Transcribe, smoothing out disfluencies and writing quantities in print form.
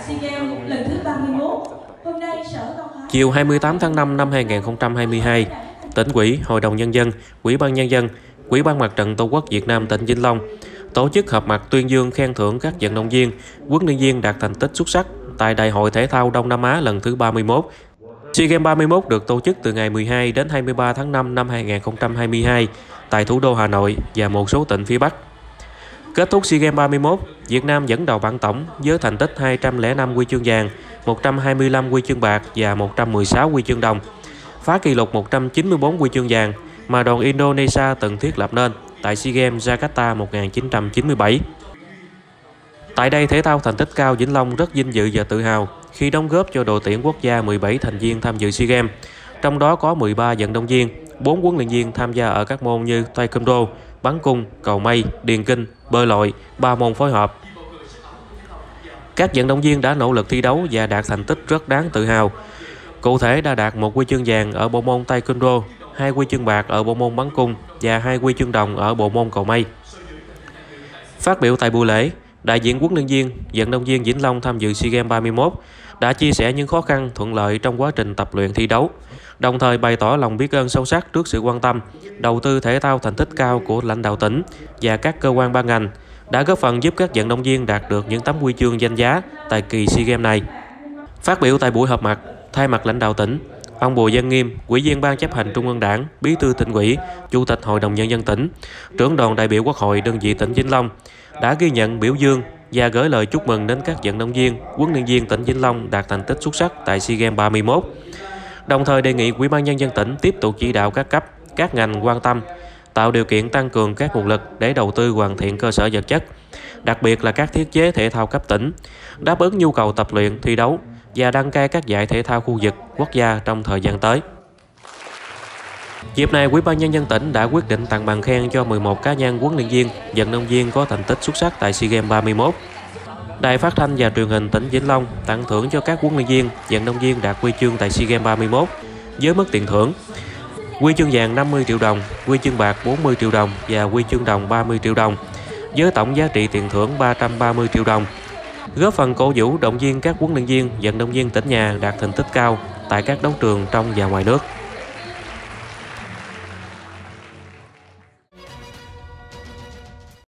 SEA Games lần thứ 31. Hôm nay Sở Văn hóa Chiều 28 tháng 5 năm 2022, Tỉnh ủy, Hội đồng Nhân dân, Ủy ban Nhân dân, Ủy ban Mặt trận Tổ quốc Việt Nam tỉnh Vĩnh Long tổ chức họp mặt tuyên dương khen thưởng các vận động viên, huấn luyện viên đạt thành tích xuất sắc tại Đại hội Thể thao Đông Nam Á lần thứ 31. SEA Games 31 được tổ chức từ ngày 12 đến 23 tháng 5 năm 2022 tại thủ đô Hà Nội và một số tỉnh phía Bắc. Kết thúc SEA Games 31, Việt Nam dẫn đầu bảng tổng với thành tích 205 huy chương vàng, 125 huy chương bạc và 116 huy chương đồng, phá kỷ lục 194 huy chương vàng mà đoàn Indonesia từng thiết lập nên tại SEA Games Jakarta 1997. Tại đây, thể thao thành tích cao Vĩnh Long rất vinh dự và tự hào khi đóng góp cho đội tuyển quốc gia 17 thành viên tham dự SEA Games, trong đó có 13 vận động viên, 4 huấn luyện viên tham gia ở các môn như Taekwondo, bắn cung, cầu mây, điền kinh, bơi lội, 3 môn phối hợp. Các vận động viên đã nỗ lực thi đấu và đạt thành tích rất đáng tự hào. Cụ thể đã đạt 1 huy chương vàng ở bộ môn Taekwondo, 2 huy chương bạc ở bộ môn bắn cung và 2 huy chương đồng ở bộ môn cầu mây. Phát biểu tại buổi lễ, đại diện huấn luyện viên, vận động viên Vĩnh Long tham dự SEA Games 31 đã chia sẻ những khó khăn thuận lợi trong quá trình tập luyện thi đấu, đồng thời bày tỏ lòng biết ơn sâu sắc trước sự quan tâm, đầu tư thể thao thành tích cao của lãnh đạo tỉnh và các cơ quan ban ngành đã góp phần giúp các vận động viên đạt được những tấm huy chương danh giá tại kỳ SEA Games này. Phát biểu tại buổi họp mặt, thay mặt lãnh đạo tỉnh, ông Bùi Văn Nghiêm, Ủy viên Ban Chấp hành Trung ương Đảng, Bí thư Tỉnh ủy, Chủ tịch Hội đồng Nhân dân tỉnh, trưởng đoàn đại biểu Quốc hội đơn vị tỉnh Vĩnh Long đã ghi nhận, biểu dương và gửi lời chúc mừng đến các vận động viên, huấn luyện viên tỉnh Vĩnh Long đạt thành tích xuất sắc tại SEA Games 31. Đồng thời đề nghị Ủy ban Nhân dân tỉnh tiếp tục chỉ đạo các cấp, các ngành quan tâm, tạo điều kiện tăng cường các nguồn lực để đầu tư hoàn thiện cơ sở vật chất, đặc biệt là các thiết chế thể thao cấp tỉnh, đáp ứng nhu cầu tập luyện, thi đấu và đăng cai các giải thể thao khu vực, quốc gia trong thời gian tới. Dịp này, Ủy ban Nhân dân tỉnh đã quyết định tặng bằng khen cho 11 cá nhân huấn luyện viên, vận động viên có thành tích xuất sắc tại SEA Games 31. Đài Phát thanh và Truyền hình tỉnh Vĩnh Long tặng thưởng cho các huấn luyện viên, vận động viên đạt huy chương tại SEA Games 31 với mức tiền thưởng: huy chương vàng 50 triệu đồng, huy chương bạc 40 triệu đồng và huy chương đồng 30 triệu đồng, với tổng giá trị tiền thưởng 330 triệu đồng, góp phần cổ vũ động viên các huấn luyện viên, vận động viên tỉnh nhà đạt thành tích cao tại các đấu trường trong và ngoài nước.